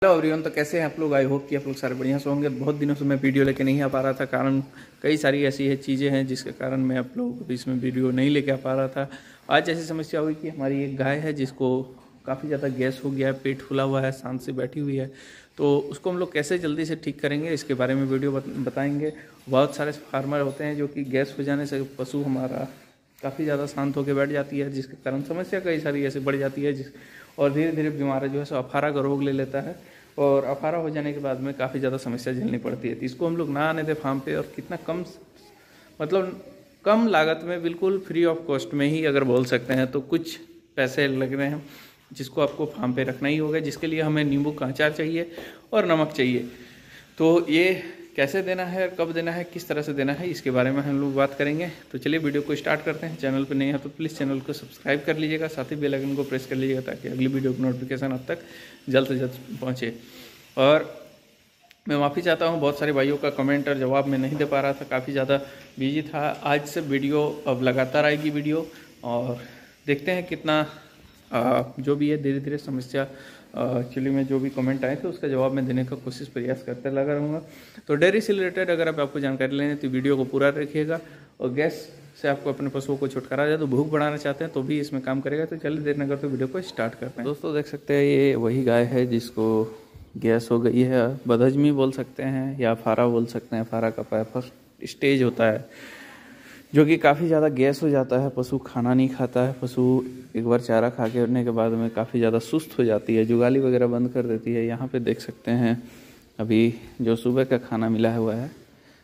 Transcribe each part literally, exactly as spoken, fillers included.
Hello everyone, तो कैसे हैं आप लोग। आई होप कि आप लोग सारे बढ़िया से होंगे। बहुत दिनों से मैं वीडियो लेके नहीं आ पा रहा था, कारण कई सारी ऐसी है चीज़ें हैं जिसके कारण मैं आप लोगों को बीच में वीडियो नहीं लेके आ पा रहा था। आज ऐसी समस्या हुई कि हमारी एक गाय है जिसको काफ़ी ज़्यादा गैस हो गया है, पेट फूला हुआ है, शांत से बैठी हुई है। तो उसको हम लोग कैसे जल्दी से ठीक करेंगे, इसके बारे में वीडियो बताएंगे। बहुत सारे फार्मर होते हैं जो कि गैस हो जाने से पशु हमारा काफ़ी ज़्यादा शांत होकर बैठ जाती है, जिसके कारण समस्या कई सारी ऐसे बढ़ जाती है जिस और धीरे धीरे बीमार जो है सो अफारा का रोग ले लेता है और अफारा हो जाने के बाद में काफ़ी ज़्यादा समस्या झेलनी पड़ती है। तो इसको हम लोग ना आने दें फार्म पे, और कितना कम मतलब कम लागत में बिल्कुल फ्री ऑफ कॉस्ट में ही अगर बोल सकते हैं तो कुछ पैसे लग रहे हैं जिसको आपको फार्म पे रखना ही होगा, जिसके लिए हमें नींबू का अचार चाहिए और नमक चाहिए। तो ये कैसे देना है, कब देना है, किस तरह से देना है, इसके बारे में हम लोग बात करेंगे। तो चलिए वीडियो को स्टार्ट करते हैं। चैनल पर नहीं है तो प्लीज़ चैनल को सब्सक्राइब कर लीजिएगा, साथ ही बेल आइकन को प्रेस कर लीजिएगा ताकि अगली वीडियो की नोटिफिकेशन आप तक जल्द से जल्द पहुँचे। और मैं माफ़ी चाहता हूँ, बहुत सारे भाइयों का कमेंट और जवाब मैं नहीं दे पा रहा था, काफ़ी ज़्यादा बिजी था। आज से वीडियो अब लगातार आएगी वीडियो, और देखते हैं कितना आ, जो भी है धीरे धीरे समस्या एक्चुअली में जो भी कमेंट आए थे उसका जवाब मैं देने का कोशिश प्रयास करते लगा रहूँगा। तो डेयरी से रिलेटेड अगर आप आपको जानकारी लेनी है तो वीडियो को पूरा रखिएगा। और गैस से आपको अपने पशुओं को छुटकारा जाए तो भूख बढ़ाना चाहते हैं तो भी इसमें काम करेगा। तो चलिए देर न करते वीडियो को स्टार्ट करते हैं। दोस्तों देख सकते हैं ये वही गाय है जिसको गैस हो गई है, बदहजमी बोल सकते हैं या फारा बोल सकते हैं। फारा का फर्स्ट स्टेज होता है जो कि काफ़ी ज़्यादा गैस हो जाता है, पशु खाना नहीं खाता है, पशु एक बार चारा खा के उठने के बाद में काफ़ी ज़्यादा सुस्त हो जाती है, जुगाली वगैरह बंद कर देती है। यहाँ पे देख सकते हैं अभी जो सुबह का खाना मिला हुआ है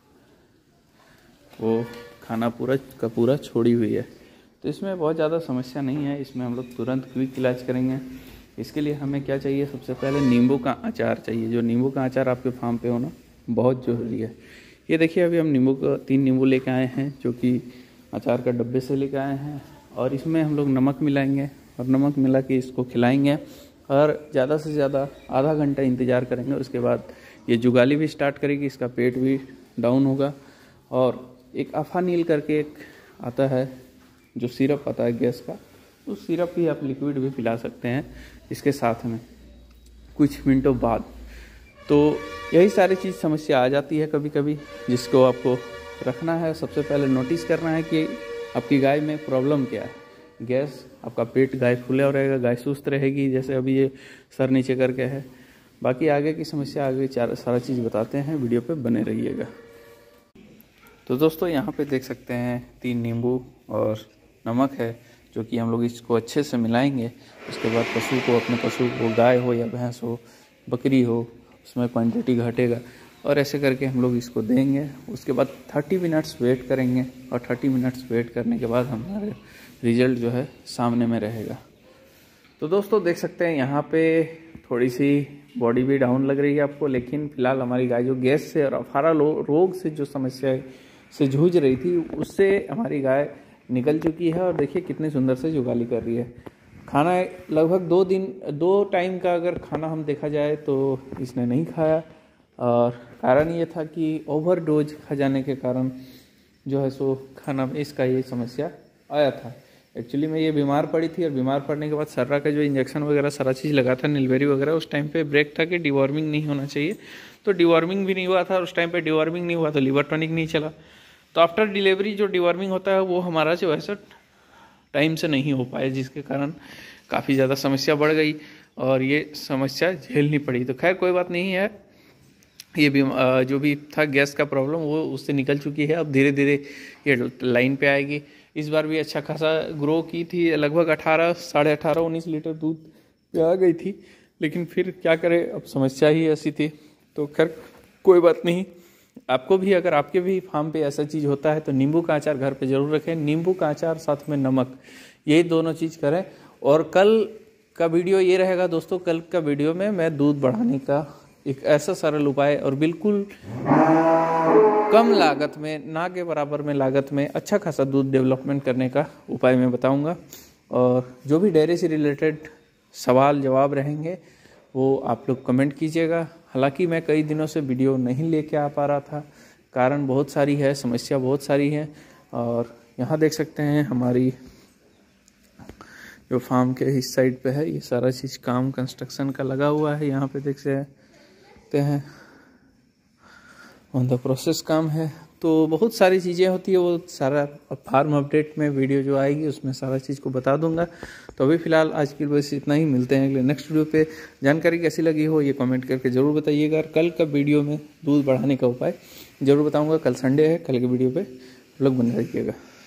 वो खाना पूरा का पूरा छोड़ी हुई है। तो इसमें बहुत ज़्यादा समस्या नहीं है, इसमें हम लोग तुरंत क्विक इलाज करेंगे। इसके लिए हमें क्या चाहिए, सबसे पहले नींबू का अचार चाहिए। जो नींबू का अचार आपके फार्म पे होना बहुत ज़रूरी है। ये देखिए अभी हम नींबू का तीन नींबू लेके आए हैं जो कि अचार का डब्बे से लेके आए हैं, और इसमें हम लोग नमक मिलाएंगे और नमक मिला के इसको खिलाएंगे और ज़्यादा से ज़्यादा आधा घंटा इंतज़ार करेंगे। उसके बाद ये जुगाली भी स्टार्ट करेगी, इसका पेट भी डाउन होगा। और एक अफानील करके एक आता है जो सिरप आता है गैस का, उस सिरप भी आप लिक्विड भी पिला सकते हैं इसके साथ में कुछ मिनटों बाद। तो यही सारी चीज़ समस्या आ जाती है कभी कभी, जिसको आपको रखना है। सबसे पहले नोटिस करना है कि आपकी गाय में प्रॉब्लम क्या है। गैस, आपका पेट गाय फूला रहेगा, गाय सुस्त रहेगी जैसे अभी ये सर नीचे करके है। बाकी आगे की समस्या आगे चार सारा चीज़ बताते हैं, वीडियो पे बने रहिएगा। तो दोस्तों यहाँ पे देख सकते हैं तीन नींबू और नमक है जो कि हम लोग इसको अच्छे से मिलाएंगे। उसके बाद पशु को, अपने पशु को, गाय हो या भैंस हो, बकरी हो, उसमें क्वांटिटी घटेगा और ऐसे करके हम लोग इसको देंगे। उसके बाद तीस मिनट्स वेट करेंगे और तीस मिनट्स वेट करने के बाद हमारे रिजल्ट जो है सामने में रहेगा। तो दोस्तों देख सकते हैं यहाँ पे थोड़ी सी बॉडी भी डाउन लग रही है आपको, लेकिन फिलहाल हमारी गाय जो गैस से और अफारा रोग से जो समस्या से जूझ रही थी उससे हमारी गाय निकल चुकी है। और देखिए कितनी सुंदर से जुगाली कर रही है। खाना लगभग दो दिन दो टाइम का अगर खाना हम देखा जाए तो इसने नहीं खाया, और कारण ये था कि ओवरडोज खा जाने के कारण जो है सो खाना में इसका ये समस्या आया था। एक्चुअली में ये बीमार पड़ी थी और बीमार पड़ने के बाद सर्रा का जो इंजेक्शन वगैरह सारा चीज़ लगा था, नीलबेरी वगैरह, उस टाइम पे ब्रेक था कि डिवॉर्मिंग नहीं होना चाहिए। तो डिवॉर्मिंग भी नहीं हुआ था, उस टाइम पे डिवॉर्मिंग नहीं हुआ तो लिवर टॉनिक नहीं चला। तो आफ्टर डिलीवरी जो डिवॉर्मिंग होता है वो हमारा जो है सो टाइम से नहीं हो पाया, जिसके कारण काफ़ी ज़्यादा समस्या बढ़ गई और ये समस्या झेलनी पड़ी। तो खैर कोई बात नहीं है, ये भी जो भी था गैस का प्रॉब्लम वो उससे निकल चुकी है। अब धीरे धीरे ये लाइन पे आएगी। इस बार भी अच्छा खासा ग्रो की थी, लगभग अठारह साढ़े अठारह उन्नीस लीटर दूध पे आ गई थी, लेकिन फिर क्या करें, अब समस्या ही ऐसी थी। तो खैर कोई बात नहीं, आपको भी अगर आपके भी फार्म पे ऐसा चीज़ होता है तो नींबू का अचार घर पे जरूर रखें। नींबू का अचार साथ में नमक, यही दोनों चीज़ करें। और कल का वीडियो ये रहेगा दोस्तों, कल का वीडियो में मैं दूध बढ़ाने का एक ऐसा सरल उपाय और बिल्कुल कम लागत में, ना के बराबर में लागत में अच्छा खासा दूध डेवलपमेंट करने का उपाय मैं बताऊंगा। और जो भी डेयरी से रिलेटेड सवाल जवाब रहेंगे वो आप लोग कमेंट कीजिएगा। हालांकि मैं कई दिनों से वीडियो नहीं लेके आ पा रहा था, कारण बहुत सारी है, समस्या बहुत सारी है। और यहाँ देख सकते हैं हमारी जो फार्म के इस साइड पे है, ये सारा चीज़ काम कंस्ट्रक्शन का लगा हुआ है। यहाँ पे देख सकते हैं ऑन द प्रोसेस काम है। तो बहुत सारी चीज़ें होती है, वो सारा फार्म अपडेट में वीडियो जो आएगी उसमें सारा चीज़ को बता दूंगा। तो अभी फ़िलहाल आज की बस इतना ही, मिलते हैं अगले नेक्स्ट वीडियो पे। जानकारी कैसी लगी हो ये कमेंट करके ज़रूर बताइएगा। कल का वीडियो में दूध बढ़ाने का उपाय ज़रूर बताऊंगा। कल संडे है, कल के वीडियो पे लोग बने रहिएगा।